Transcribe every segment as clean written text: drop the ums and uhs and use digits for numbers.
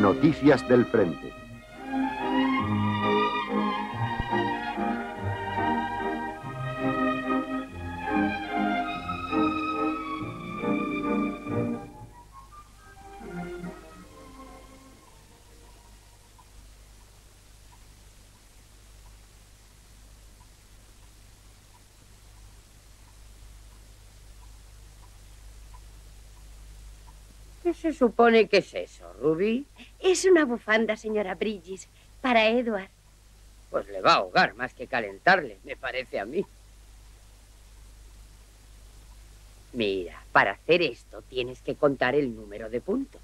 Noticias del Frente. ¿Qué se supone que es eso, Ruby? Es una bufanda, señora Bridges, para Edward. Pues le va a ahogar más que calentarle, me parece a mí. Mira, para hacer esto tienes que contar el número de puntos.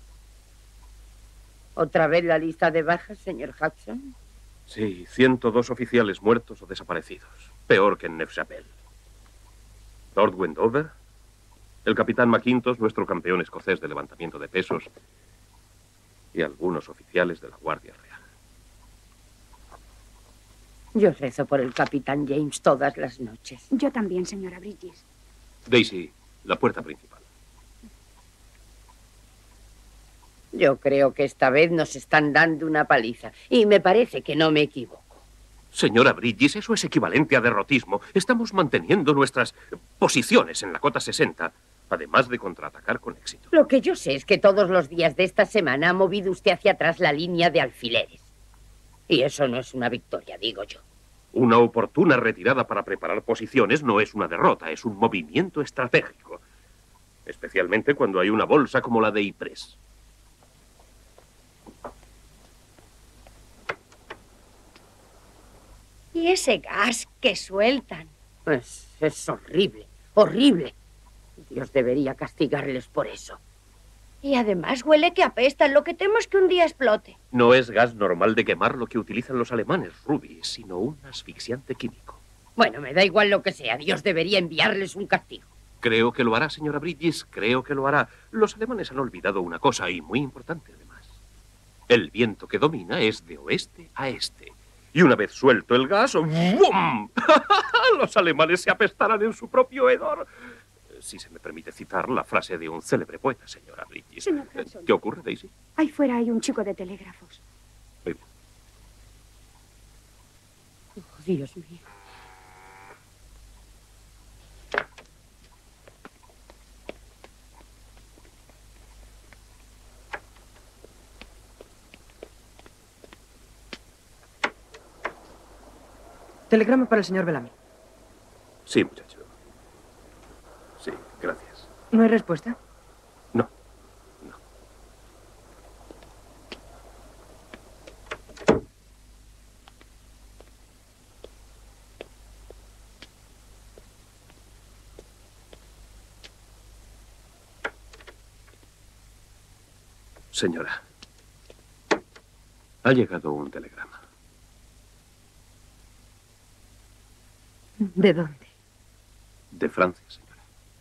¿Otra vez la lista de bajas, señor Hudson? Sí, 102 oficiales muertos o desaparecidos. Peor que en Neufchâtel. Lord Wendover, el capitán McIntosh, nuestro campeón escocés de levantamiento de pesos, y algunos oficiales de la Guardia Real. Yo rezo por el capitán James todas las noches. Yo también, señora Bridges. Daisy, la puerta principal. Yo creo que esta vez nos están dando una paliza, y me parece que no me equivoco. Señora Bridges, eso es equivalente a derrotismo. Estamos manteniendo nuestras posiciones en la cota 60, además de contraatacar con éxito. Lo que yo sé es que todos los días de esta semana ha movido usted hacia atrás la línea de alfileres. Y eso no es una victoria, digo yo. Una oportuna retirada para preparar posiciones no es una derrota, es un movimiento estratégico. Especialmente cuando hay una bolsa como la de Ypres. Y ese gas que sueltan. Es horrible, horrible. Dios debería castigarles por eso. Y además huele que apestan. Lo que temo es que un día explote. No es gas normal de quemar lo que utilizan los alemanes, Ruby, sino un asfixiante químico. Bueno, me da igual lo que sea. Dios debería enviarles un castigo. Creo que lo hará, señora Bridges, creo que lo hará. Los alemanes han olvidado una cosa, y muy importante además. El viento que domina es de oeste a este. Y una vez suelto el gas, ¡bum! Los alemanes se apestarán en su propio hedor. Si se me permite citar la frase de un célebre poeta, señora Bridges. Señor Hudson. ¿Qué ocurre, Daisy? Ahí fuera hay un chico de telégrafos. Muy bien. Oh, Dios mío. Telegrama para el señor Bellamy. Sí, muchacho. Sí, gracias. ¿No hay respuesta? No. Señora, ha llegado un telegrama. ¿De dónde? De Francia, señora.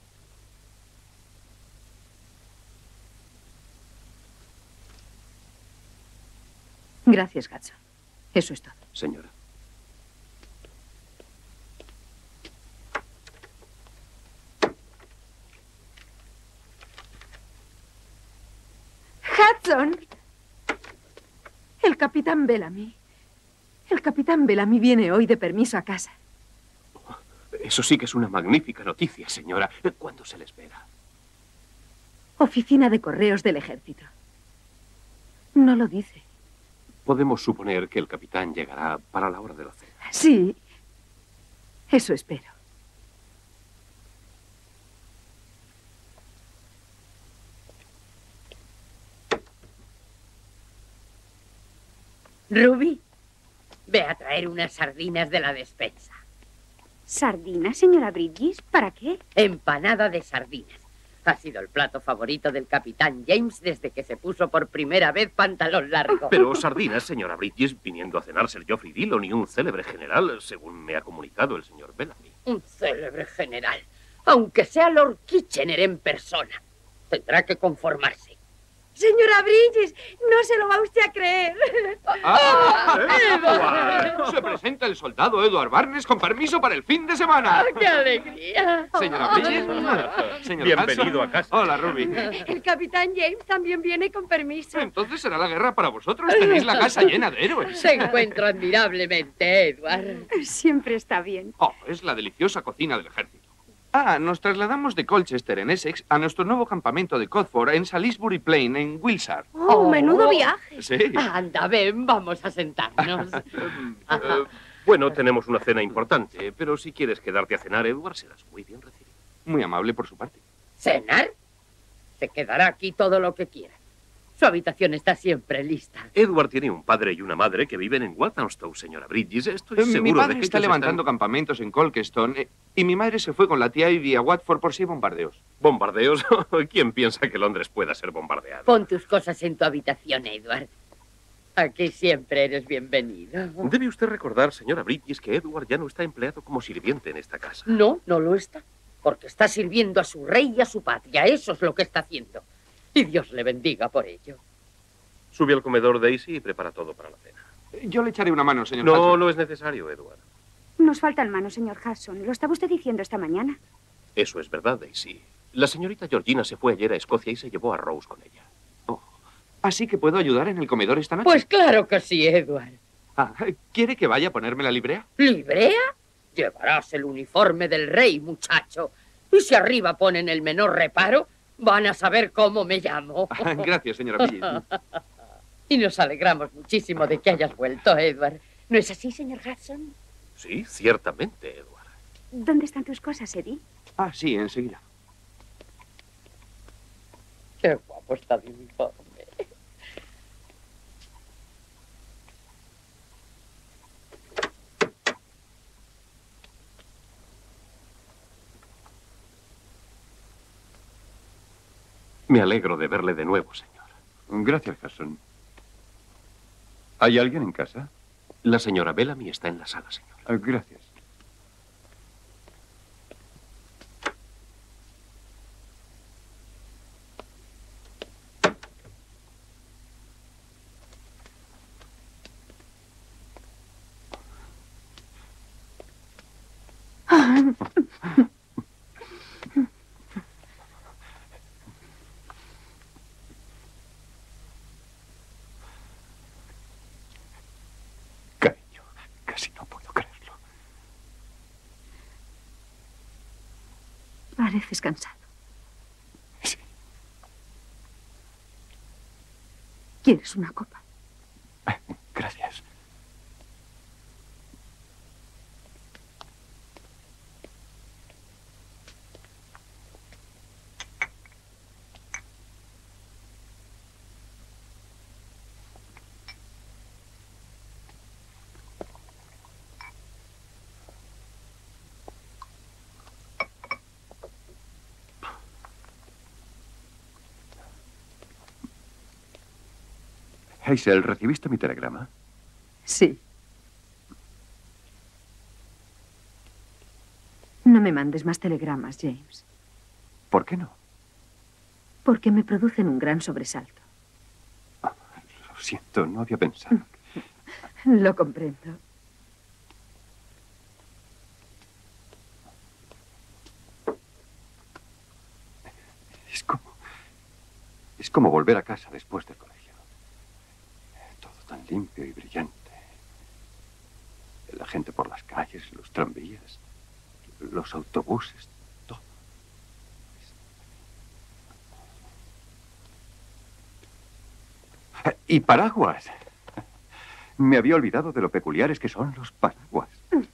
Gracias, Hudson. Eso es todo. Señora. ¡Hudson! El capitán Bellamy. El capitán Bellamy viene hoy de permiso a casa. Eso sí que es una magnífica noticia, señora. ¿Cuándo se le espera? Oficina de correos del ejército. No lo dice. Podemos suponer que el capitán llegará para la hora de la cena. Sí. Eso espero. Ruby, ve a traer unas sardinas de la despensa. ¿Sardinas, señora Bridges? ¿Para qué? Empanada de sardinas. Ha sido el plato favorito del capitán James desde que se puso por primera vez pantalón largo. Pero sardinas, señora Bridges, viniendo a cenar Sir Geoffrey Dillon y un célebre general, según me ha comunicado el señor Bellamy. Un célebre general. Aunque sea Lord Kitchener en persona. Tendrá que conformarse. Señora Bridges, no se lo va usted a creer. ¡Edward! Se presenta el soldado Edward Barnes con permiso para el fin de semana. ¡Qué alegría! Señora Bridges. Señor Bienvenido Hudson. a casa. Hola, Ruby. El capitán James también viene con permiso. Entonces será la guerra para vosotros. Tenéis la casa llena de héroes. Se encuentra admirablemente, Edward. Siempre está bien. Oh, es la deliciosa cocina del ejército. Nos trasladamos de Colchester, en Essex, a nuestro nuevo campamento de Codford, en Salisbury Plain, en Wiltshire. Oh, menudo viaje. Sí. Anda, ven, vamos a sentarnos. Bueno, tenemos una cena importante, pero si quieres quedarte a cenar, Edward, serás muy bien recibido. Muy amable por su parte. ¿Cenar? Se quedará aquí todo lo que quiera. Su habitación está siempre lista. Edward tiene un padre y una madre que viven en Walthamstow, señora Bridges. Estoy seguro Mi padre de que está ellos levantando campamentos en Colcheston y mi madre se fue con la tía Ivy a Watford por si hay bombardeos. ¿Bombardeos? ¿Quién piensa que Londres pueda ser bombardeado? Pon tus cosas en tu habitación, Edward. Aquí siempre eres bienvenido. Debe usted recordar, señora Bridges, que Edward ya no está empleado como sirviente en esta casa. No, no lo está. Porque está sirviendo a su rey y a su patria. Eso es lo que está haciendo. Y Dios le bendiga por ello. Sube al comedor, Daisy, y prepara todo para la cena. Yo le echaré una mano, señor No, Hudson. no es necesario, Edward. Nos faltan manos, señor Hudson. Lo estaba usted diciendo esta mañana. Eso es verdad, Daisy. La señorita Georgina se fue ayer a Escocia y se llevó a Rose con ella. Oh, ¿así que puedo ayudar en el comedor esta noche? Pues claro que sí, Edward. ¿Quiere que vaya a ponerme la librea? ¿Librea? Llevarás el uniforme del rey, muchacho. Y si arriba ponen el menor reparo, van a saber cómo me llamo. Gracias, señora Bridges. Y nos alegramos muchísimo de que hayas vuelto, Edward. ¿No es así, señor Hudson? Sí, ciertamente, Edward. ¿Dónde están tus cosas, Eddie? Sí, enseguida. Qué guapo está el uniforme. Me alegro de verle de nuevo, señor. Gracias, Hudson. ¿Hay alguien en casa? La señora Bellamy está en la sala, señor. Gracias. Cariño, casi no puedo creerlo. Pareces cansado. Sí. ¿Quieres una copa? Gracias. Hazel, ¿recibiste mi telegrama? Sí. No me mandes más telegramas, James, ¿Por qué no? porque me producen un gran sobresalto. Lo siento, no había pensado. Lo comprendo. Es como volver a casa después del colegio. Todo tan limpio y brillante. La gente por las calles, los tranvías, los autobuses, todo. Y paraguas. Me había olvidado de lo peculiares que son los paraguas.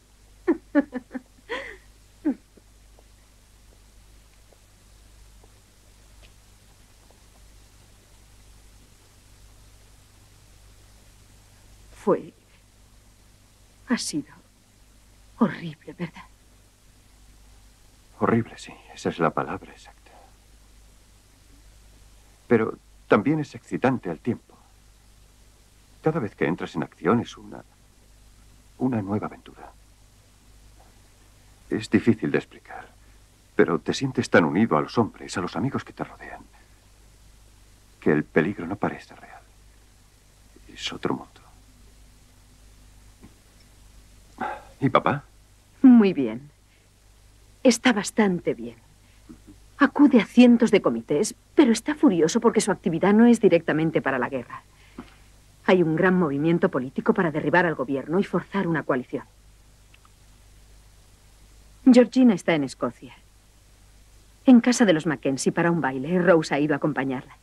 Ha sido horrible, ¿verdad? Horrible, sí. Esa es la palabra exacta. Pero también es excitante al tiempo. Cada vez que entras en acción es una nueva aventura. Es difícil de explicar, pero te sientes tan unido a los hombres, a los amigos que te rodean, que el peligro no parece real. Es otro mundo. ¿Y papá? Muy bien. Está bastante bien. Acude a cientos de comités, pero está furioso porque su actividad no es directamente para la guerra. Hay un gran movimiento político para derribar al gobierno y forzar una coalición. Georgina está en Escocia, en casa de los Mackenzie para un baile. Rose ha ido a acompañarla.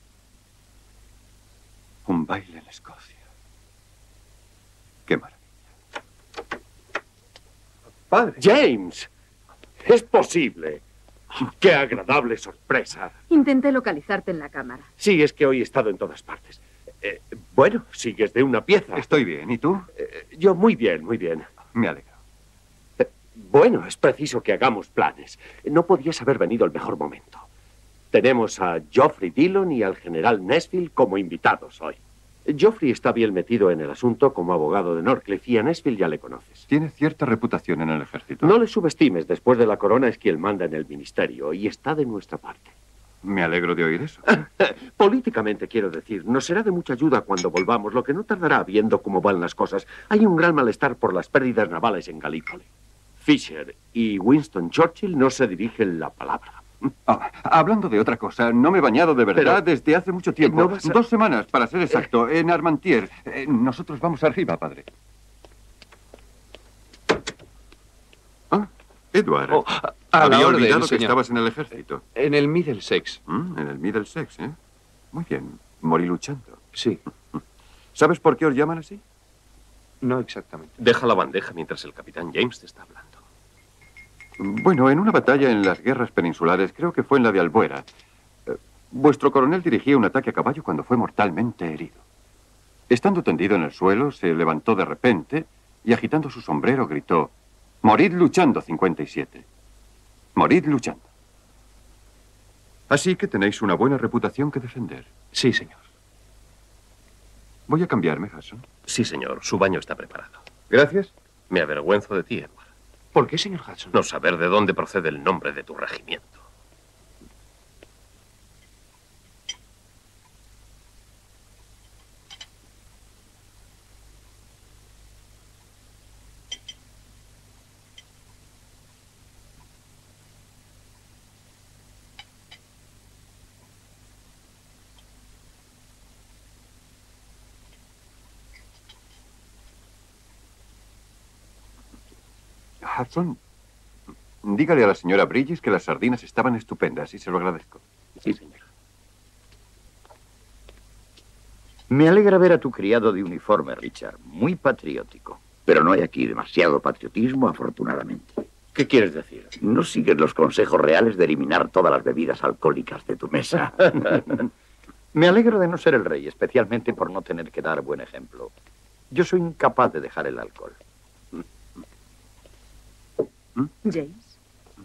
Un baile en Escocia. Qué maravilla. Padre. James, es posible. ¡Qué agradable sorpresa! Intenté localizarte en la cámara. Sí, es que hoy he estado en todas partes. Bueno, sigues de una pieza. Estoy bien. ¿Y tú? Yo muy bien, muy bien. Me alegro. Bueno, es preciso que hagamos planes. No podías haber venido el mejor momento. Tenemos a Geoffrey Dillon y al general Nesfield como invitados hoy. Geoffrey está bien metido en el asunto como abogado de Norcliffe y a Nesfield ya le conoces. Tiene cierta reputación en el ejército. No le subestimes. Después de la corona es quien manda en el ministerio y está de nuestra parte. Me alegro de oír eso. Políticamente, quiero decir, nos será de mucha ayuda cuando volvamos, lo que no tardará viendo cómo van las cosas. Hay un gran malestar por las pérdidas navales en Galípoli. Fisher y Winston Churchill no se dirigen la palabra. Hablando de otra cosa, no me he bañado de verdad desde hace mucho tiempo. ¿No vas a... 2 semanas, para ser exacto, en Armentières. Nosotros vamos arriba, padre. Edward. Había olvidado que estabas en el ejército. En el Middlesex. En el Middlesex, ¿eh? Muy bien. Morí luchando. Sí. ¿Sabes por qué os llaman así? No exactamente. Deja la bandeja mientras el capitán James te está hablando. Bueno, en una batalla en las guerras peninsulares, creo que fue en la de Albuera, vuestro coronel dirigía un ataque a caballo cuando fue mortalmente herido. Estando tendido en el suelo, se levantó de repente y agitando su sombrero gritó: «Morid luchando, 57. Morid luchando». Así que tenéis una buena reputación que defender. Sí, señor. Voy a cambiarme, Hudson. Sí, señor. Su baño está preparado. Gracias. Me avergüenzo de ti, Edward. ¿Por qué, señor Hudson? No saber de dónde procede el nombre de tu regimiento. Hudson, dígale a la señora Bridges que las sardinas estaban estupendas y se lo agradezco. Sí, señor. Me alegra ver a tu criado de uniforme, Richard. Muy patriótico. Pero no hay aquí demasiado patriotismo, afortunadamente. ¿Qué quieres decir? No sigues los consejos reales de eliminar todas las bebidas alcohólicas de tu mesa. Me alegro de no ser el rey, especialmente por no tener que dar buen ejemplo. Yo soy incapaz de dejar el alcohol. James.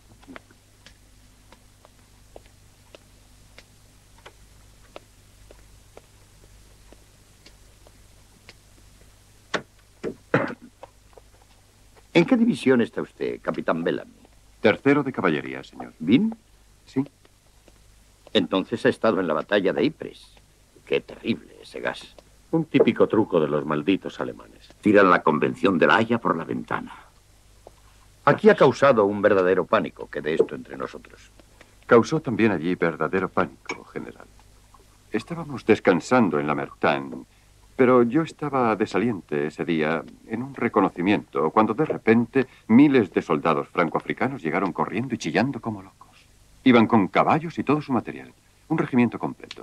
¿En qué división está usted, capitán Bellamy? 3º de caballería, señor. ¿Bien? Sí. Entonces ha estado en la batalla de Ypres. Qué terrible ese gas. Un típico truco de los malditos alemanes. Tiran la convención de La Haya por la ventana. Aquí ha causado un verdadero pánico, quede esto entre nosotros. Causó también allí verdadero pánico, general. Estábamos descansando en la Mertan, pero yo estaba desaliente ese día en un reconocimiento, cuando de repente miles de soldados francoafricanos llegaron corriendo y chillando como locos. Iban con caballos y todo su material. Un regimiento completo.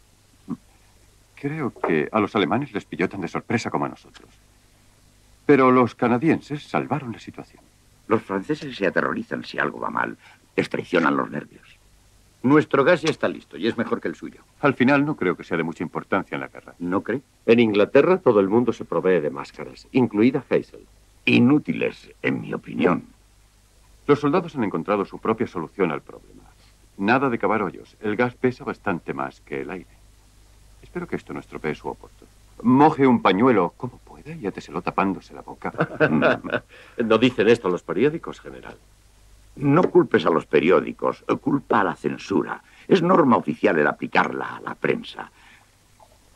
Creo que a los alemanes les pilló tan de sorpresa como a nosotros. Pero los canadienses salvaron la situación. Los franceses se aterrorizan si algo va mal. Les traicionan los nervios. Nuestro gas ya está listo y es mejor que el suyo. Al final no creo que sea de mucha importancia en la guerra. ¿No cree? En Inglaterra todo el mundo se provee de máscaras, incluida Hazel. Inútiles, en mi opinión. Los soldados han encontrado su propia solución al problema. Nada de cavar hoyos. El gas pesa bastante más que el aire. Espero que esto no estropee su oporto. Moje un pañuelo como pueda y áteselo tapándose la boca. ¿No dicen esto los periódicos, general? No culpes a los periódicos, culpa a la censura. Es norma oficial el aplicarla a la prensa.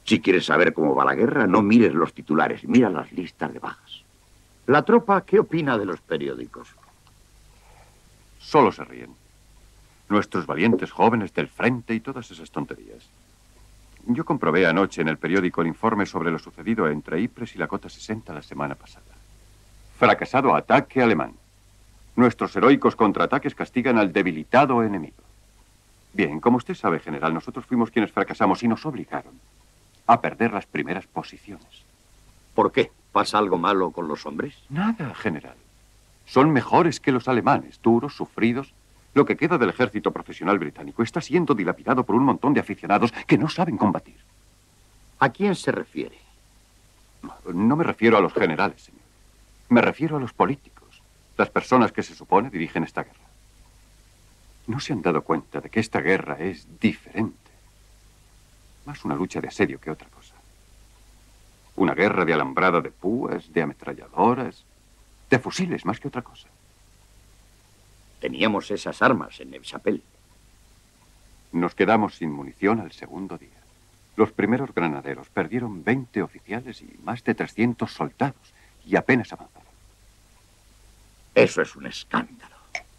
Si quieres saber cómo va la guerra, no mires los titulares, mira las listas de bajas. ¿La tropa qué opina de los periódicos? Solo se ríen. Nuestros valientes jóvenes del frente y todas esas tonterías. Yo comprobé anoche en el periódico el informe sobre lo sucedido entre Ypres y la Cota 60 la semana pasada. Fracasado ataque alemán. Nuestros heroicos contraataques castigan al debilitado enemigo. Bien, como usted sabe, general, nosotros fuimos quienes fracasamos y nos obligaron a perder las primeras posiciones. ¿Por qué? ¿Pasa algo malo con los hombres? Nada, general. Son mejores que los alemanes, duros, sufridos. Lo que queda del ejército profesional británico está siendo dilapidado por un montón de aficionados que no saben combatir. ¿A quién se refiere? No me refiero a los generales, señor. Me refiero a los políticos, las personas que se supone dirigen esta guerra. No se han dado cuenta de que esta guerra es diferente. Más una lucha de asedio que otra cosa. Una guerra de alambrada de púas, de ametralladoras, de fusiles, más que otra cosa. Teníamos esas armas en Neuchâtel. Nos quedamos sin munición al segundo día. Los primeros granaderos perdieron 20 oficiales y más de 300 soldados, y apenas avanzaron. Eso es un escándalo.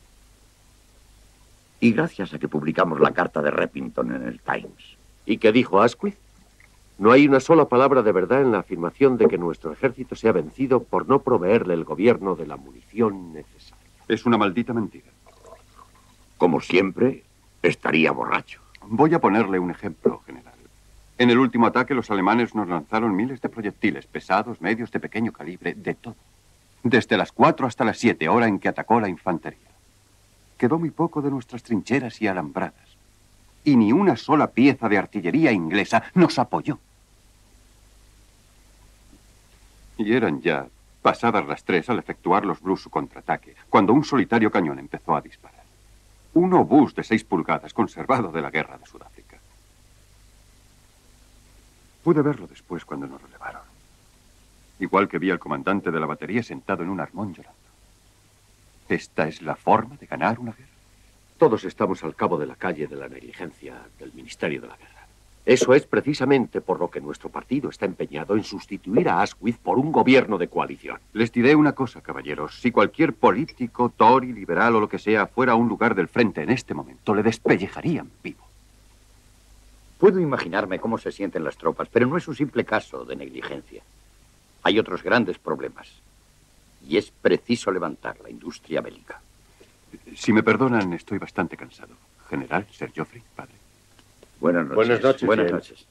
Y gracias a que publicamos la carta de Repington en el Times. ¿Y qué dijo Asquith? No hay una sola palabra de verdad en la afirmación de que nuestro ejército se ha vencido por no proveerle el gobierno de la munición necesaria. Es una maldita mentira. Como siempre, estaría borracho. Voy a ponerle un ejemplo, general. En el último ataque, los alemanes nos lanzaron miles de proyectiles, pesados, medios, de pequeño calibre, de todo. Desde las 4 hasta las 7, hora en que atacó la infantería. Quedó muy poco de nuestras trincheras y alambradas. Y ni una sola pieza de artillería inglesa nos apoyó. Y eran ya pasadas las 3 al efectuar los Blues su contraataque, cuando un solitario cañón empezó a disparar. Un obús de 6 pulgadas conservado de la guerra de Sudáfrica. Pude verlo después cuando nos relevaron. Igual que vi al comandante de la batería sentado en un armón llorando. ¿Esta es la forma de ganar una guerra? Todos estamos al cabo de la calle de la negligencia del Ministerio de la Guerra. Eso es precisamente por lo que nuestro partido está empeñado en sustituir a Asquith por un gobierno de coalición. Les diré una cosa, caballeros. Si cualquier político, Tory, liberal o lo que sea, fuera a un lugar del frente en este momento, le despellejarían vivo. Puedo imaginarme cómo se sienten las tropas, pero no es un simple caso de negligencia. Hay otros grandes problemas. Y es preciso levantar la industria bélica. Si me perdonan, estoy bastante cansado. General, Sir Geoffrey, padre. Buenas noches. Buenas noches. Buenas James. noches.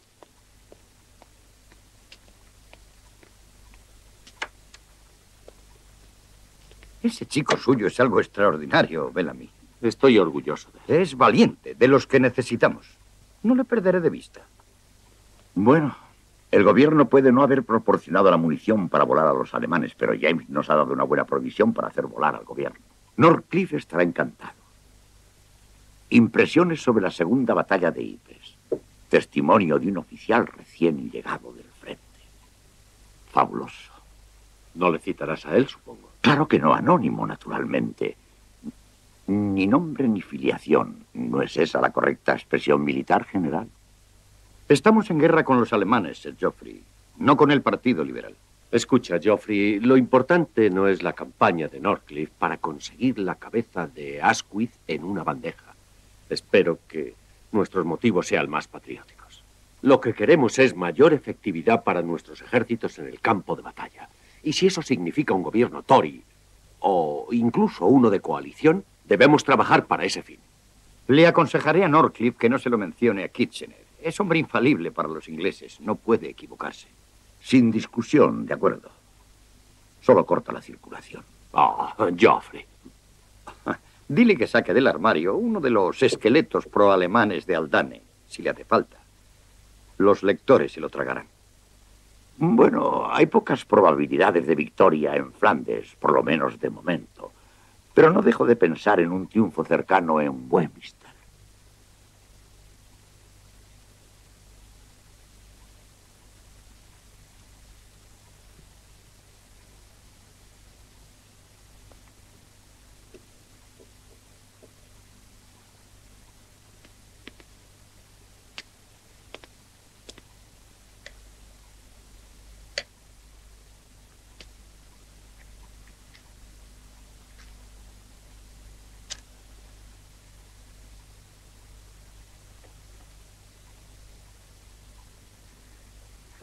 Ese chico suyo es algo extraordinario, Bellamy. Estoy orgulloso de él. Es valiente, de los que necesitamos. No le perderé de vista. Bueno, el gobierno puede no haber proporcionado la munición para volar a los alemanes, pero James nos ha dado una buena provisión para hacer volar al gobierno. Northcliffe estará encantado. Impresiones sobre la segunda batalla de Ypres. Testimonio de un oficial recién llegado del frente. Fabuloso. No le citarás a él, supongo. Claro que no, anónimo, naturalmente. Ni nombre ni filiación. ¿No es esa la correcta expresión militar, general? Estamos en guerra con los alemanes, Sir Geoffrey, no con el Partido Liberal. Escucha, Geoffrey, lo importante no es la campaña de Northcliffe para conseguir la cabeza de Asquith en una bandeja. Espero que nuestros motivos sean más patrióticos. Lo que queremos es mayor efectividad para nuestros ejércitos en el campo de batalla. Y si eso significa un gobierno Tory o incluso uno de coalición, debemos trabajar para ese fin. Le aconsejaré a Northcliffe que no se lo mencione a Kitchener. Es hombre infalible para los ingleses. No puede equivocarse. Sin discusión, de acuerdo. Solo corta la circulación. Geoffrey. Dile que saque del armario uno de los esqueletos pro-alemanes de Aldane, si le hace falta. Los lectores se lo tragarán. Bueno, hay pocas probabilidades de victoria en Flandes, por lo menos de momento. Pero no dejo de pensar en un triunfo cercano en Westminster.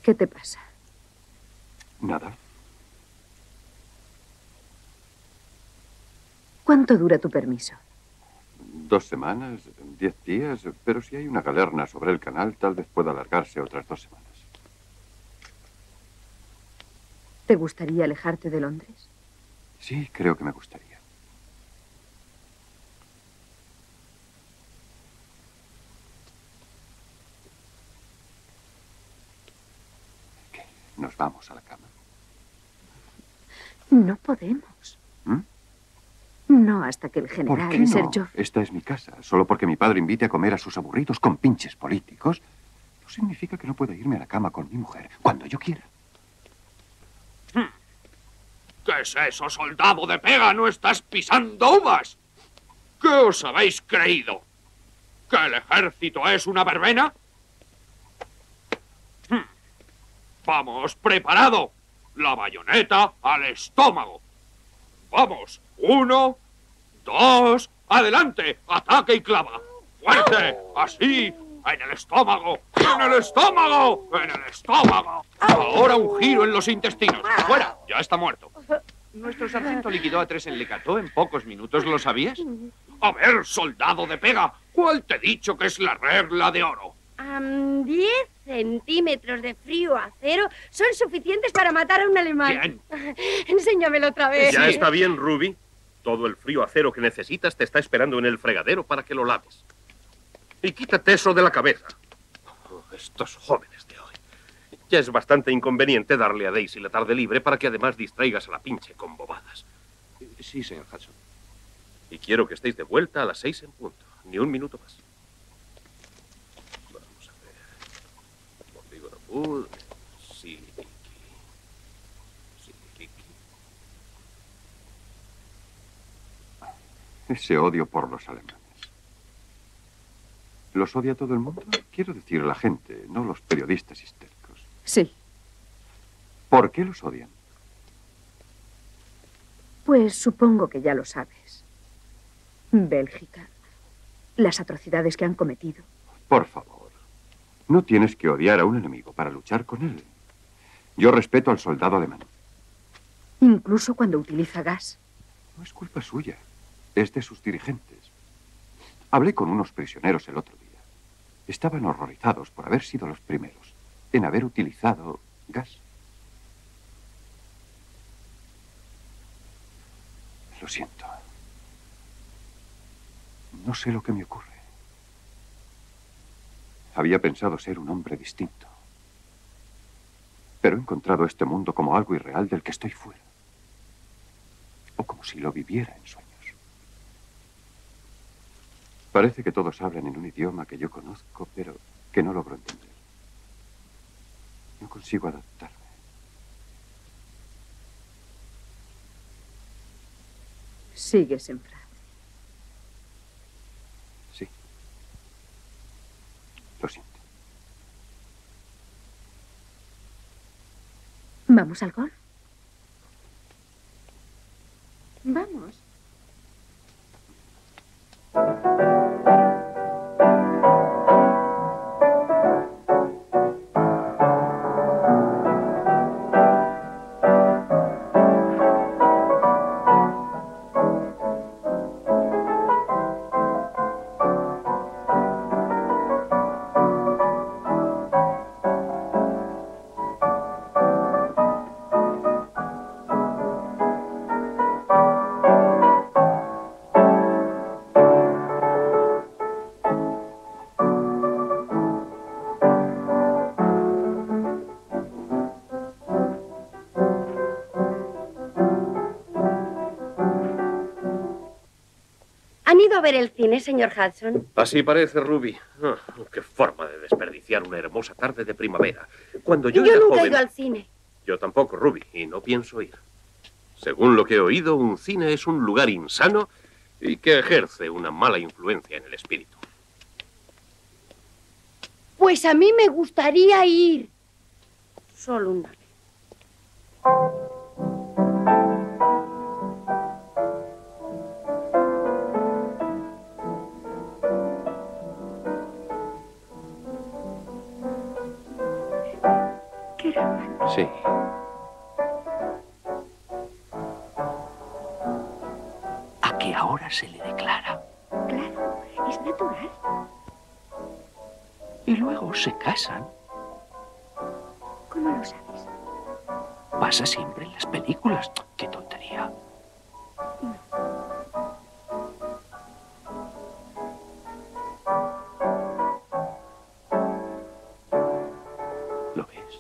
¿Qué te pasa? Nada. ¿Cuánto dura tu permiso? 2 semanas, 10 días, pero si hay una galerna sobre el canal, tal vez pueda alargarse otras 2 semanas. ¿Te gustaría alejarte de Londres? Sí, creo que me gustaría. ¿Qué? ¿Nos vamos a la cama? No podemos. ¿Mm? No hasta que el ¿Por general qué Sir no? Geoffrey... Esta es mi casa. Solo porque mi padre invite a comer a sus aburridos compinches políticos, no significa que no pueda irme a la cama con mi mujer cuando yo quiera. ¿Qué es eso, soldado de pega? ¿No estás pisando uvas? ¿Qué os habéis creído? ¿Que el ejército es una verbena? Vamos, preparado. La bayoneta al estómago. Vamos, 1, 2, adelante, ataque y clava. Fuerte, así, en el estómago, en el estómago, en el estómago. Ahora un giro en los intestinos. Fuera, ya está muerto. Nuestro sargento liquidó a 3 en Lecato en pocos minutos, ¿lo sabías? A ver, soldado de pega, ¿cuál te he dicho que es la regla de oro? 10 centímetros de frío a cero son suficientes para matar a un alemán. Bien. Enséñamelo otra vez. Ya está bien, Ruby. Todo el frío acero que necesitas te está esperando en el fregadero para que lo laves. Y quítate eso de la cabeza. Oh, estos jóvenes de hoy. Ya es bastante inconveniente darle a Daisy la tarde libre para que además distraigas a la pinche con bobadas. Sí, señor Hudson. Y quiero que estéis de vuelta a las 6 en punto. Ni un minuto más. Vamos a ver. Polígono Bud. Siliki. Ese odio por los alemanes. ¿Los odia todo el mundo? Quiero decir la gente, no los periodistas histéricos. Sí. ¿Por qué los odian? Pues supongo que ya lo sabes. Bélgica. Las atrocidades que han cometido. Por favor, no tienes que odiar a un enemigo para luchar con él. Yo respeto al soldado alemán. Incluso cuando utiliza gas. No es culpa suya, es de sus dirigentes. Hablé con unos prisioneros el otro día. Estaban horrorizados por haber sido los primeros en haber utilizado gas. Lo siento. No sé lo que me ocurre. Había pensado ser un hombre distinto. Pero he encontrado este mundo como algo irreal del que estoy fuera. O como si lo viviera en sueños. Parece que todos hablan en un idioma que yo conozco, pero que no logro entender. No consigo adaptarme. Sigues en Francia. Sí. Lo siento. ¿Vamos al golf? Vamos. ¿Han ido a ver el cine, señor Hudson? Así parece, Ruby. Ah, qué forma de desperdiciar una hermosa tarde de primavera. Cuando yo Yo era nunca he joven... ido al cine. Yo tampoco, Ruby, y no pienso ir. Según lo que he oído, un cine es un lugar insano y que ejerce una mala influencia en el espíritu. Pues a mí me gustaría ir. Solo una vez. Sí. A que ahora se le declara. Claro, es natural. Y luego se casan. ¿Cómo lo sabes? Pasa siempre en las películas. ¡Qué tontería! ¿Lo ves?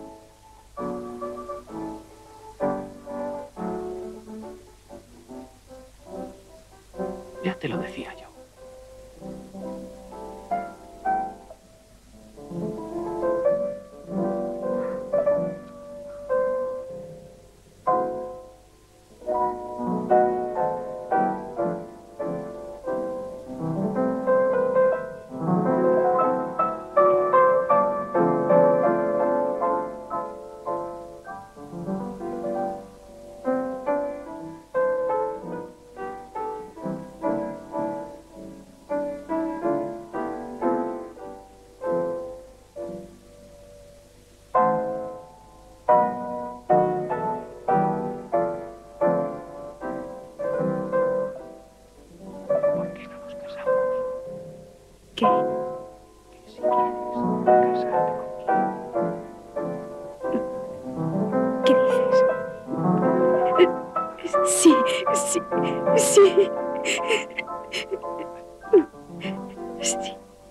Ya te lo decía yo. ¿Por qué no nos casamos? ¿Qué? Que si quieres casarte conmigo. ¿Qué dices? Sí, sí, sí. Sí.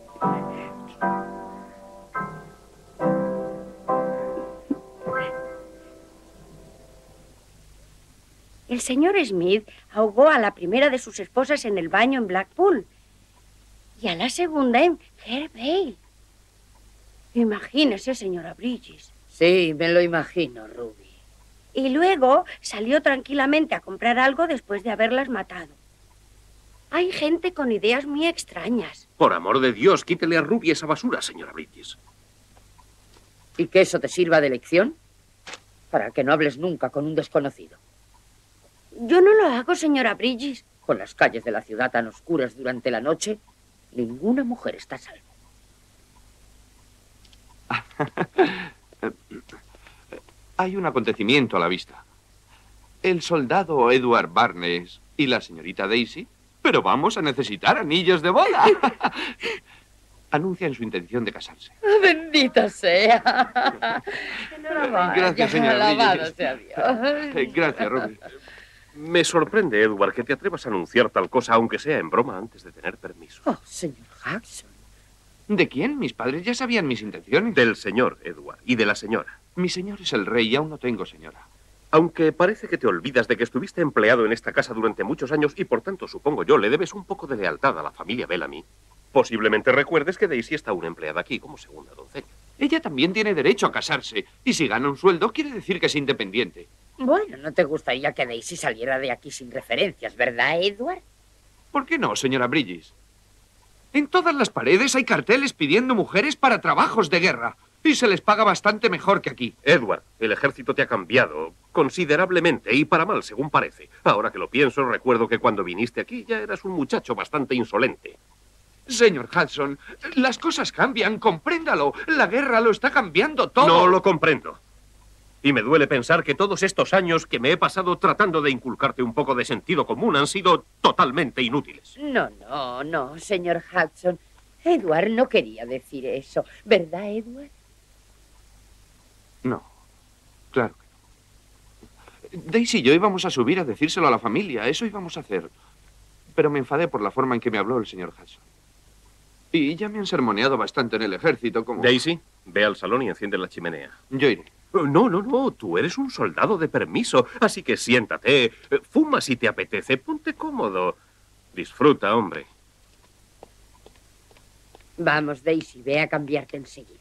El señor Smith ahogó a la primera de sus esposas en el baño en Blackpool y a la segunda en Fairvale. Imagínese, señora Bridges. Sí, me lo imagino, Ruby. Y luego salió tranquilamente a comprar algo después de haberlas matado. Hay gente con ideas muy extrañas. Por amor de Dios, quítele a Ruby esa basura, señora Bridges. ¿Y que eso te sirva de lección? Para que no hables nunca con un desconocido. Yo no lo hago, señora Bridges. Con las calles de la ciudad tan oscuras durante la noche, ninguna mujer está a salvo. Hay un acontecimiento a la vista. El soldado Edward Barnes y la señorita Daisy, pero vamos a necesitar anillos de boda. Anuncian su intención de casarse. ¡Bendita sea! Enhorabuena. Gracias, señora Alabado Bridges. sea Dios. Gracias, Ruby. Me sorprende, Edward, que te atrevas a anunciar tal cosa, aunque sea en broma, antes de tener permiso. Oh, señor Jackson. ¿De quién? Mis padres ya sabían mis intenciones. Del señor, Edward, y de la señora. Mi señor es el rey y aún no tengo señora. Aunque parece que te olvidas de que estuviste empleado en esta casa durante muchos años y por tanto, supongo yo, le debes un poco de lealtad a la familia Bellamy. Posiblemente recuerdes que Daisy está aún empleada aquí como segunda doncella. Ella también tiene derecho a casarse. Y si gana un sueldo, quiere decir que es independiente. Bueno, no te gustaría que Daisy saliera de aquí sin referencias, ¿verdad, Edward? ¿Por qué no, señora Bridges? En todas las paredes hay carteles pidiendo mujeres para trabajos de guerra. Y se les paga bastante mejor que aquí. Edward, el ejército te ha cambiado considerablemente y para mal, según parece. Ahora que lo pienso, recuerdo que cuando viniste aquí ya eras un muchacho bastante insolente. Señor Hudson, las cosas cambian, compréndalo. La guerra lo está cambiando todo. No lo comprendo. Y me duele pensar que todos estos años que me he pasado tratando de inculcarte un poco de sentido común han sido totalmente inútiles. No, señor Hudson. Edward no quería decir eso. ¿Verdad, Edward? No, claro que no. Daisy y yo íbamos a subir a decírselo a la familia. Eso íbamos a hacer. Pero me enfadé por la forma en que me habló el señor Hudson. Y ya me han sermoneado bastante en el ejército como... Daisy, ve al salón y enciende la chimenea. Yo iré. No, tú eres un soldado de permiso, así que siéntate, fuma si te apetece, ponte cómodo. Disfruta, hombre. Vamos, Daisy, ve a cambiarte enseguida.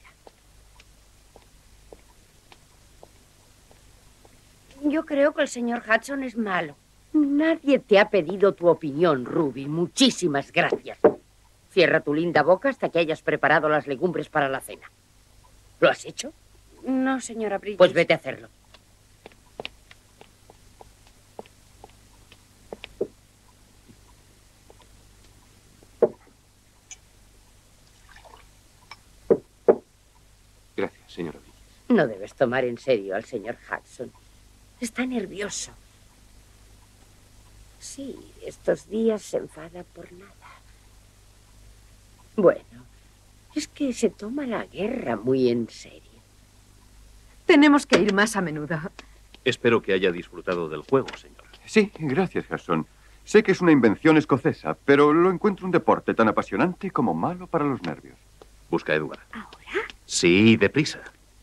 Yo creo que el señor Hudson es malo. Nadie te ha pedido tu opinión, Ruby. Muchísimas gracias. Cierra tu linda boca hasta que hayas preparado las legumbres para la cena. ¿Lo has hecho? No, señora Bridges. Pues vete a hacerlo. Gracias, señora Bridges. No debes tomar en serio al señor Hudson. Está nervioso. Sí, estos días se enfada por nada. Bueno, es que se toma la guerra muy en serio. Tenemos que ir más a menudo. Espero que haya disfrutado del juego, señor. Sí, gracias, Hudson. Sé que es una invención escocesa, pero lo encuentro un deporte tan apasionante como malo para los nervios. Busca a Edward. ¿Ahora? Sí, deprisa.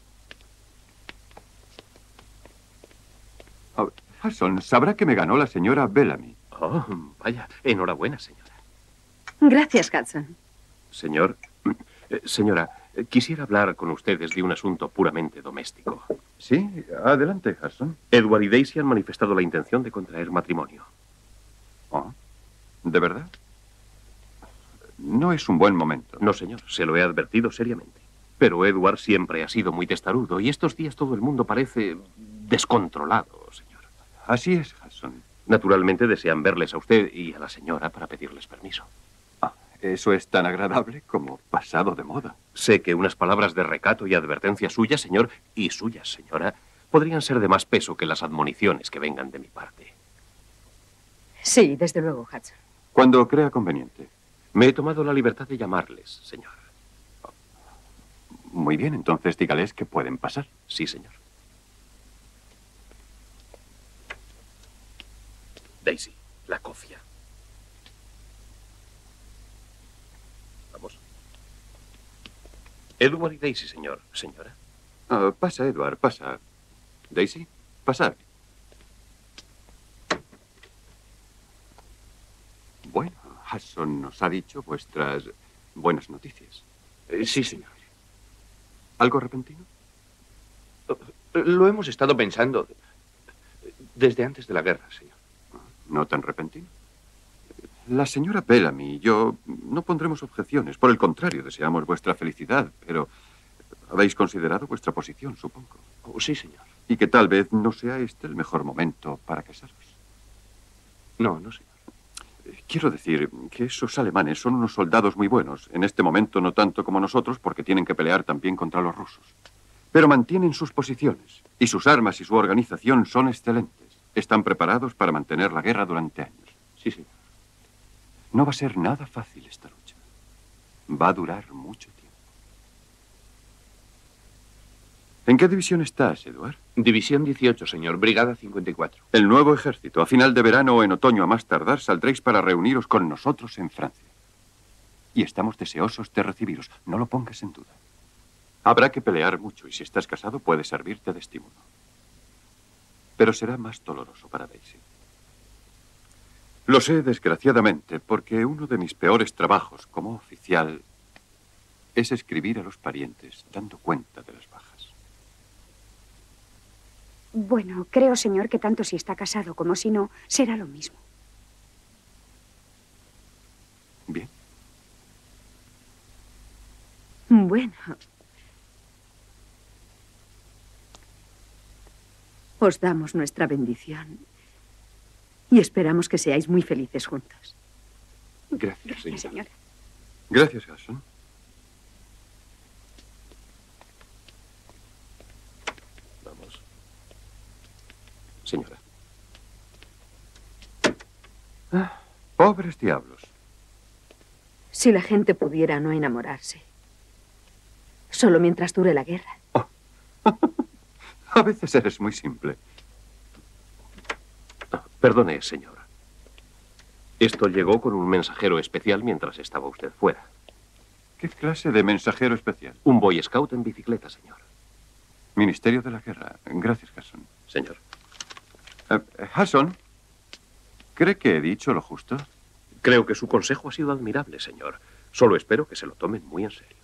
Oh, Hudson, sabrá que me ganó la señora Bellamy. Oh, vaya. Enhorabuena, señora. Gracias, Hudson. Señor, señora, quisiera hablar con ustedes de un asunto puramente doméstico. Sí, adelante, Hudson. Edward y Daisy han manifestado la intención de contraer matrimonio. Oh, ¿de verdad? No es un buen momento. No, señor, se lo he advertido seriamente. Pero Edward siempre ha sido muy testarudo y estos días todo el mundo parece descontrolado, señor. Así es, Hudson. Naturalmente desean verles a usted y a la señora para pedirles permiso. Ah, eso es tan agradable como pasado de moda. Sé que unas palabras de recato y advertencia suyas, señor, y suyas, señora, podrían ser de más peso que las admoniciones que vengan de mi parte. Sí, desde luego, Hudson. Cuando crea conveniente. Me he tomado la libertad de llamarles, señor. Muy bien, entonces dígales que pueden pasar. Sí, señor. Daisy, la cofia. Vamos. Edward y Daisy, señor. Señora. Pasa, Edward, pasa. Daisy, pasad. Bueno, Hudson nos ha dicho vuestras buenas noticias. Sí, señor. ¿Algo repentino? Lo hemos estado pensando desde antes de la guerra, señor. No tan repentino. La señora Bellamy y yo no pondremos objeciones. Por el contrario, deseamos vuestra felicidad, pero habéis considerado vuestra posición, supongo. Oh, sí, señor. Y que tal vez no sea este el mejor momento para casaros. No, no, señor. Quiero decir que esos alemanes son unos soldados muy buenos. En este momento no tanto como nosotros, porque tienen que pelear también contra los rusos. Pero mantienen sus posiciones. Y sus armas y su organización son excelentes. Están preparados para mantener la guerra durante años. Sí, señor. No va a ser nada fácil esta lucha. Va a durar mucho tiempo. ¿En qué división estás, Edward? División 18, señor. Brigada 54. El nuevo ejército. A final de verano o en otoño a más tardar saldréis para reuniros con nosotros en Francia. Y estamos deseosos de recibiros. No lo pongas en duda. Habrá que pelear mucho y si estás casado puede servirte de estímulo. Pero será más doloroso para Daisy. Lo sé, desgraciadamente, porque uno de mis peores trabajos como oficial es escribir a los parientes dando cuenta de las bajas. Bueno, creo, señor, que tanto si está casado como si no, será lo mismo. Bien. Bueno. Os damos nuestra bendición y esperamos que seáis muy felices juntos. Gracias, señor. Señora. Gracias, Hudson. Vamos. Señora. Pobres diablos. Si la gente pudiera no enamorarse. Solo mientras dure la guerra. A veces eres muy simple. Perdone, señor. Esto llegó con un mensajero especial mientras estaba usted fuera. ¿Qué clase de mensajero especial? Un Boy Scout en bicicleta, señor. Ministerio de la Guerra. Gracias, Hudson. Señor. Hudson, ¿cree que he dicho lo justo? Creo que su consejo ha sido admirable, señor. Solo espero que se lo tomen muy en serio.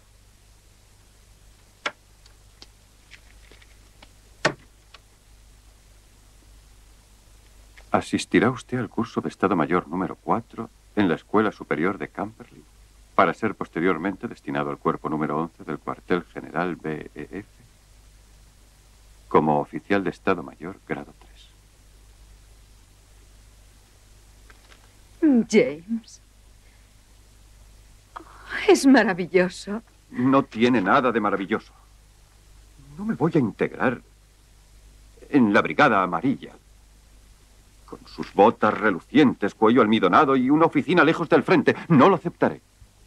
Asistirá usted al curso de Estado Mayor número 4 en la Escuela Superior de Camberley, para ser posteriormente destinado al cuerpo número 11 del cuartel general BEF como oficial de Estado Mayor grado 3. James. Es maravilloso. No tiene nada de maravilloso. No me voy a integrar en la Brigada Amarilla. Con sus botas relucientes, cuello almidonado y una oficina lejos del frente. No lo aceptaré.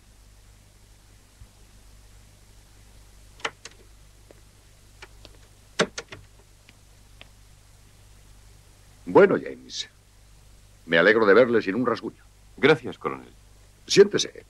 Bueno, James. Me alegro de verle sin un rasguño. Gracias, coronel. Siéntese.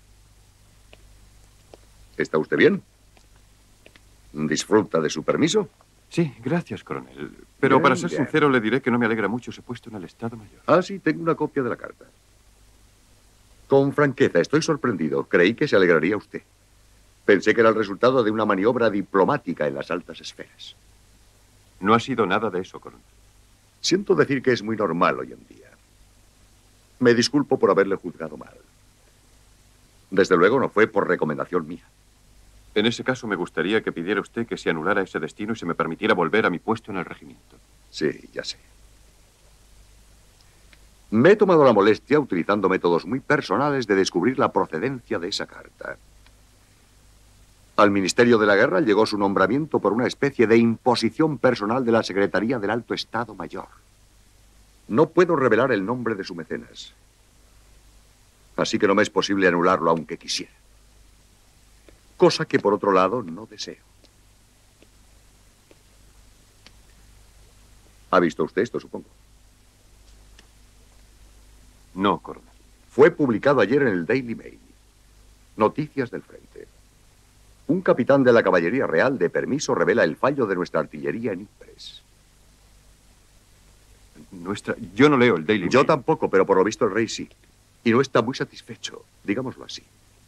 ¿Está usted bien? ¿Disfruta de su permiso? Sí, gracias, coronel. Pero Bien, para ser bien. sincero, le diré que no me alegra mucho ese puesto en el Estado Mayor. Ah, sí, tengo una copia de la carta. Con franqueza, estoy sorprendido. Creí que se alegraría usted. Pensé que era el resultado de una maniobra diplomática en las altas esferas. No ha sido nada de eso, coronel. Siento decir que es muy normal hoy en día. Me disculpo por haberle juzgado mal. Desde luego no fue por recomendación mía. En ese caso, me gustaría que pidiera usted que se anulara ese destino y se me permitiera volver a mi puesto en el regimiento. Sí, ya sé. Me he tomado la molestia, utilizando métodos muy personales, de descubrir la procedencia de esa carta. Al Ministerio de la Guerra llegó su nombramiento por una especie de imposición personal de la Secretaría del Alto Estado Mayor. No puedo revelar el nombre de su mecenas. Así que no me es posible anularlo aunque quisiera. Cosa que, por otro lado, no deseo. ¿Ha visto usted esto, supongo? No, coronel. Fue publicado ayer en el Daily Mail. Noticias del frente. Un capitán de la Caballería Real de permiso revela el fallo de nuestra artillería en Ypres. Yo no leo el Daily Mail. Yo tampoco, pero por lo visto el rey sí. Y no está muy satisfecho, digámoslo así.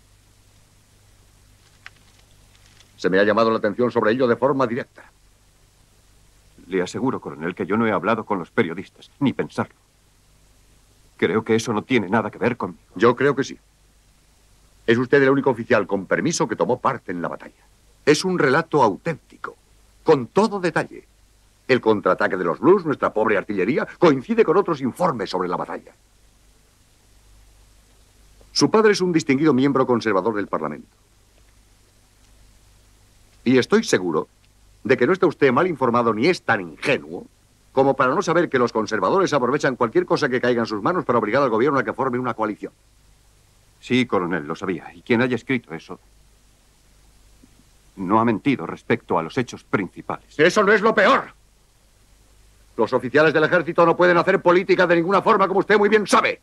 Se me ha llamado la atención sobre ello de forma directa. Le aseguro, coronel, que yo no he hablado con los periodistas, ni pensarlo. Creo que eso no tiene nada que ver conmigo. Yo creo que sí. Es usted el único oficial con permiso que tomó parte en la batalla. Es un relato auténtico, con todo detalle. El contraataque de los Blues, nuestra pobre artillería, coincide con otros informes sobre la batalla. Su padre es un distinguido miembro conservador del Parlamento. Y estoy seguro de que no está usted mal informado ni es tan ingenuo como para no saber que los conservadores aprovechan cualquier cosa que caiga en sus manos para obligar al gobierno a que forme una coalición. Sí, coronel, lo sabía. Y quien haya escrito eso no ha mentido respecto a los hechos principales. ¡Eso no es lo peor! Los oficiales del ejército no pueden hacer política de ninguna forma, como usted muy bien sabe.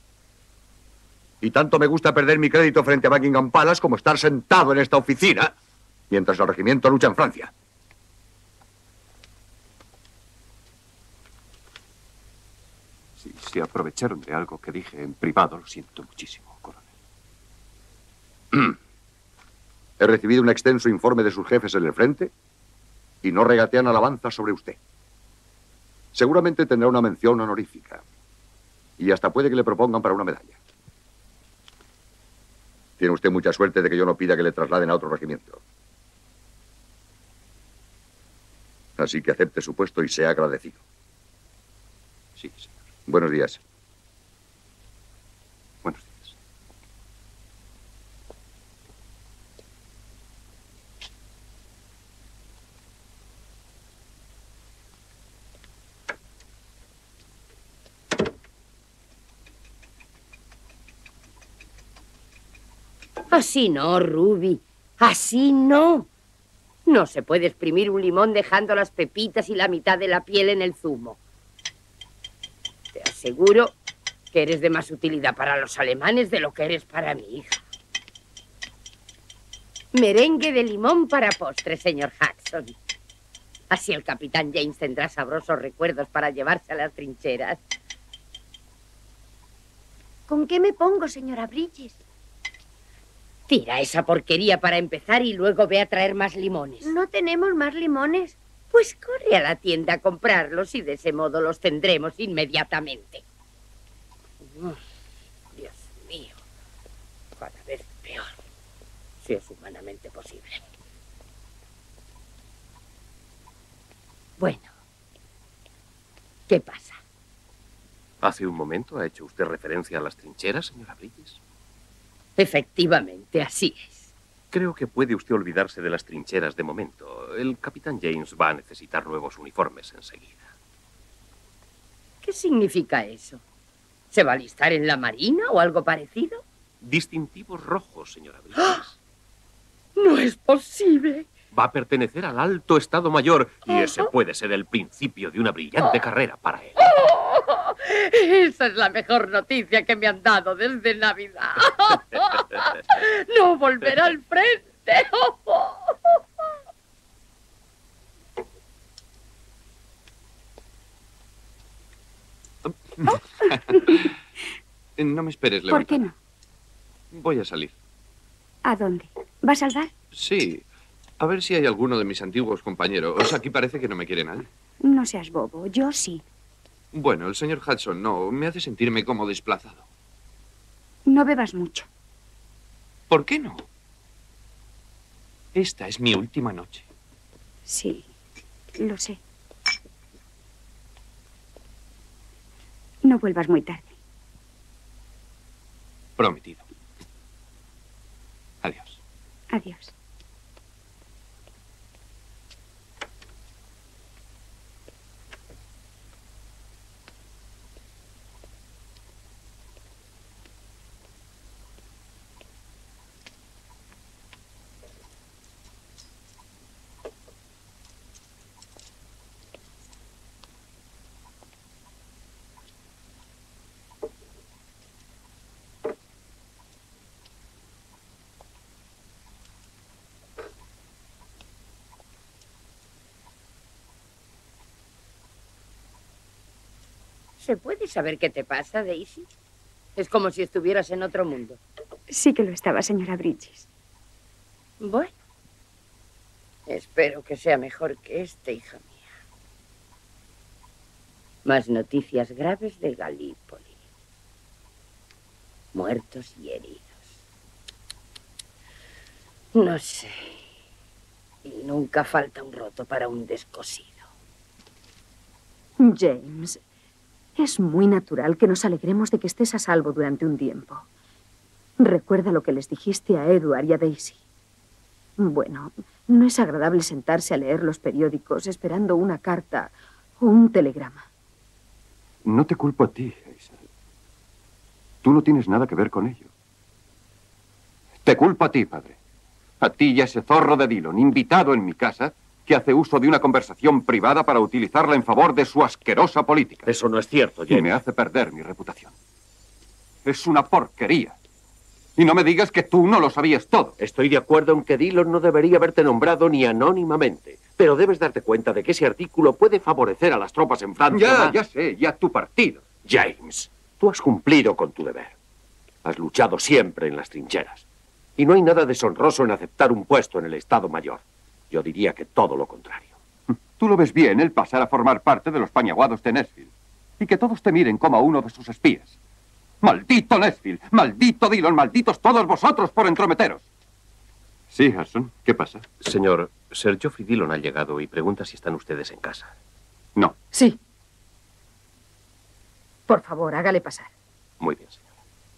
Y tanto me gusta perder mi crédito frente a Buckingham Palace como estar sentado en esta oficina mientras el regimiento lucha en Francia. Si se aprovecharon de algo que dije en privado, lo siento muchísimo, coronel. He recibido un extenso informe de sus jefes en el frente y no regatean alabanzas sobre usted. Seguramente tendrá una mención honorífica y hasta puede que le propongan para una medalla. Tiene usted mucha suerte de que yo no pida que le trasladen a otro regimiento. Así que acepte su puesto y sea agradecido. Sí, señor. Buenos días. Buenos días. Así no, Ruby. Así no. No se puede exprimir un limón dejando las pepitas y la mitad de la piel en el zumo. Te aseguro que eres de más utilidad para los alemanes de lo que eres para mi hija. Merengue de limón para postre, señor Jackson. Así el capitán James tendrá sabrosos recuerdos para llevarse a las trincheras. ¿Con qué me pongo, señora Bridges? Tira esa porquería para empezar y luego ve a traer más limones. ¿No tenemos más limones? Pues corre a la tienda a comprarlos y de ese modo los tendremos inmediatamente. Dios mío, cada vez peor, si es humanamente posible. Bueno, ¿qué pasa? Hace un momento ha hecho usted referencia a las trincheras, señora Bridges. Efectivamente, así es. Creo que puede usted olvidarse de las trincheras de momento. El capitán James va a necesitar nuevos uniformes enseguida. ¿Qué significa eso? ¿Se va a alistar en la marina o algo parecido? Distintivos rojos, señora Bridges. No es posible. Va a pertenecer al alto Estado Mayor y ese puede ser el principio de una brillante carrera para él. Esa es la mejor noticia que me han dado desde Navidad. No volverá al frente. No me esperes, ¿Por levanta. qué no? Voy a salir. ¿A dónde? ¿Vas al bar? Sí. A ver si hay alguno de mis antiguos compañeros. Aquí parece que no me quiere nadie. No seas bobo, yo sí. Bueno, el señor Hudson no. Me hace sentirme como desplazado. No bebas mucho. ¿Por qué no? Esta es mi última noche. Sí, lo sé. No vuelvas muy tarde. Prometido. Adiós. Adiós. ¿Se puede saber qué te pasa, Daisy? Es como si estuvieras en otro mundo. Sí que lo estaba, señora Bridges. Bueno, espero que sea mejor que este, hija mía. Más noticias graves de Galípoli. Muertos y heridos. No sé. Y nunca falta un roto para un descosido. James, es muy natural que nos alegremos de que estés a salvo durante un tiempo. Recuerda lo que les dijiste a Edward y a Daisy. Bueno, no es agradable sentarse a leer los periódicos esperando una carta o un telegrama. No te culpo a ti, Hazel. Tú no tienes nada que ver con ello. Te culpo a ti, padre. A ti y a ese zorro de Dillon, invitado en mi casa, que hace uso de una conversación privada para utilizarla en favor de su asquerosa política. Eso no es cierto, James. Y me hace perder mi reputación. Es una porquería. Y no me digas que tú no lo sabías todo. Estoy de acuerdo en que Dillon no debería haberte nombrado ni anónimamente. Pero debes darte cuenta de que ese artículo puede favorecer a las tropas en Francia. Ya sé, ya tu partido. James, tú has cumplido con tu deber. Has luchado siempre en las trincheras. Y no hay nada deshonroso en aceptar un puesto en el Estado Mayor. Yo diría que todo lo contrario. Tú lo ves bien el pasar a formar parte de los pañaguados de Nesfield. Y que todos te miren como a uno de sus espías. ¡Maldito Nesfield! ¡Maldito Dillon! ¡Malditos todos vosotros por entrometeros! Sí, Hudson, ¿qué pasa? Señor, Sir Geoffrey Dillon ha llegado y pregunta si están ustedes en casa. No. Sí. Por favor, hágale pasar. Muy bien, señora.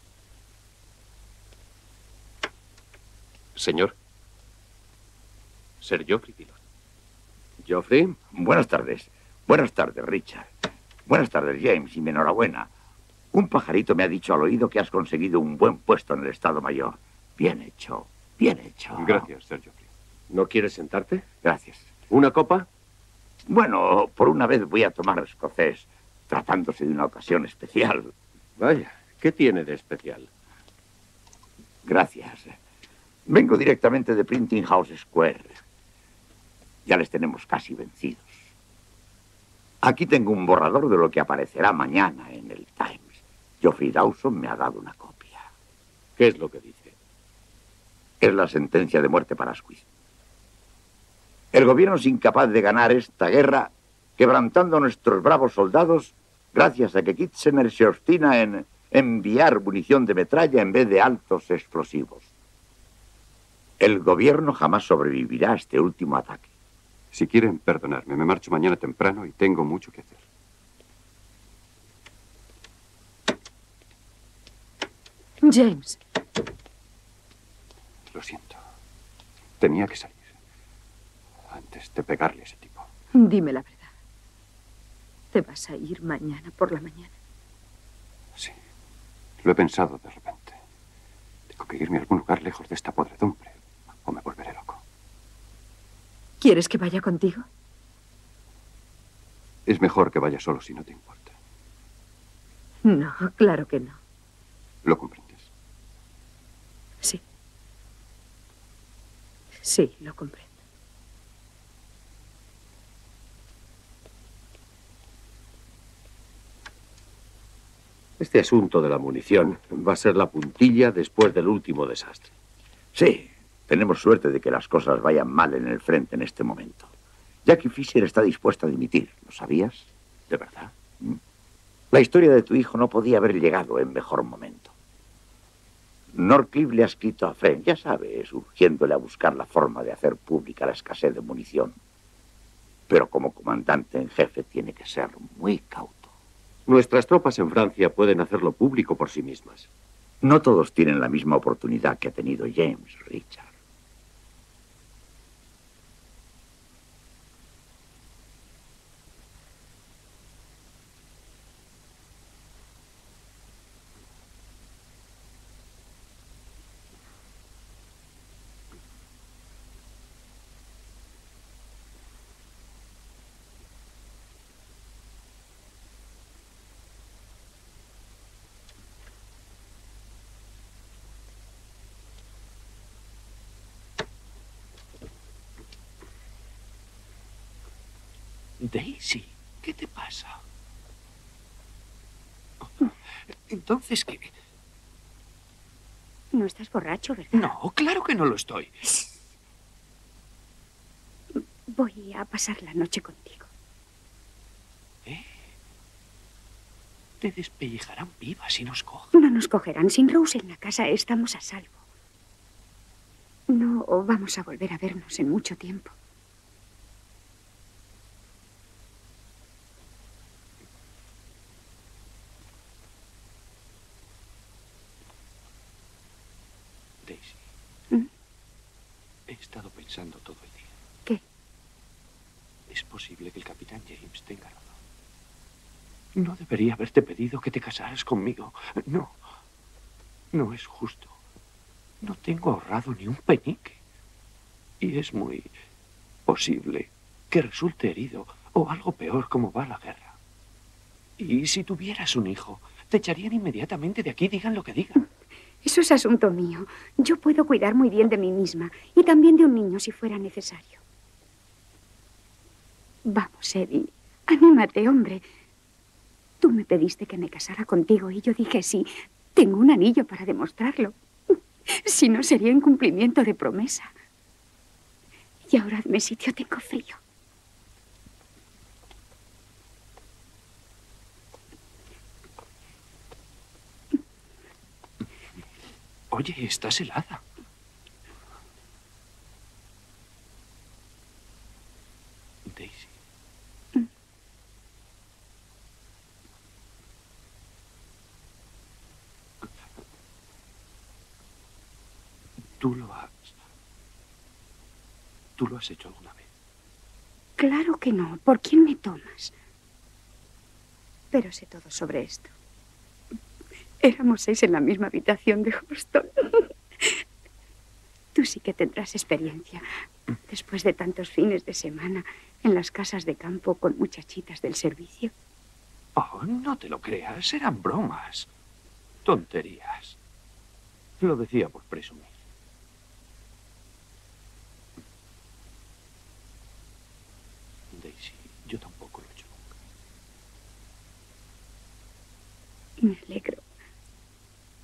Señor. Sir Geoffrey Dillon. Geoffrey, buenas tardes. Buenas tardes, Richard. Buenas tardes, James, y mi enhorabuena. Un pajarito me ha dicho al oído que has conseguido un buen puesto en el Estado Mayor. Bien hecho, bien hecho. Gracias, Sir Geoffrey. ¿No quieres sentarte? Gracias. ¿Una copa? Bueno, por una vez voy a tomar escocés, tratándose de una ocasión especial. Vaya, ¿qué tiene de especial? Gracias. Vengo directamente de Printing House Square. Ya les tenemos casi vencidos. Aquí tengo un borrador de lo que aparecerá mañana en el Times. Geoffrey Dawson me ha dado una copia. ¿Qué es lo que dice? Es la sentencia de muerte para Asquith. El gobierno es incapaz de ganar esta guerra quebrantando a nuestros bravos soldados gracias a que Kitchener se obstina en enviar munición de metralla en vez de altos explosivos. El gobierno jamás sobrevivirá a este último ataque. Si quieren perdonarme, me marcho mañana temprano y tengo mucho que hacer. James. Lo siento. Tenía que salir antes de pegarle a ese tipo. Dime la verdad. ¿Te vas a ir mañana por la mañana? Sí. Lo he pensado de repente. Tengo que irme a algún lugar lejos de esta podredumbre o me volveré loco. ¿Quieres que vaya contigo? Es mejor que vaya solo si no te importa. No, claro que no. ¿Lo comprendes? Sí. Sí, lo comprendo. Este asunto de la munición va a ser la puntilla después del último desastre. Sí, tenemos suerte de que las cosas vayan mal en el frente en este momento. Jackie Fisher está dispuesta a dimitir, ¿lo sabías? ¿De verdad? La historia de tu hijo no podía haber llegado en mejor momento. Norcliffe le ha escrito a French, ya sabes, urgiéndole a buscar la forma de hacer pública la escasez de munición. Pero como comandante en jefe tiene que ser muy cauto. Nuestras tropas en Francia pueden hacerlo público por sí mismas. No todos tienen la misma oportunidad que ha tenido James, Richard. Daisy, ¿qué te pasa? Entonces, ¿qué? No estás borracho, ¿verdad? No, claro que no lo estoy. Voy a pasar la noche contigo. Te despellejarán viva si nos cogen. No nos cogerán. Sin Rose en la casa estamos a salvo. No vamos a volver a vernos en mucho tiempo. Daisy, he estado pensando todo el día. ¿Qué? Es posible que el capitán James tenga razón. No debería haberte pedido que te casaras conmigo. No. No es justo. No tengo ahorrado ni un penique. Y es muy posible que resulte herido o algo peor como va la guerra. Y si tuvieras un hijo, te echarían inmediatamente de aquí, digan lo que digan. Eso es asunto mío. Yo puedo cuidar muy bien de mí misma y también de un niño si fuera necesario. Vamos, Eddie, anímate, hombre. Tú me pediste que me casara contigo y yo dije sí. Tengo un anillo para demostrarlo. Si no, sería incumplimiento de promesa. Y ahora hazme sitio, tengo frío. Oye, estás helada. Daisy. ¿Tú lo has hecho alguna vez? Claro que no. ¿Por quién me tomas? Pero sé todo sobre esto. Éramos 6 en la misma habitación de Houston. Tú sí que tendrás experiencia. Después de tantos fines de semana en las casas de campo con muchachitas del servicio. Oh, no te lo creas. Eran bromas. Tonterías. Lo decía por presumir. Daisy, yo tampoco lo he hecho nunca. Me alegro.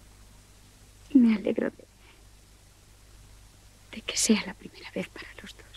Me alegro de que sea la primera vez para los dos.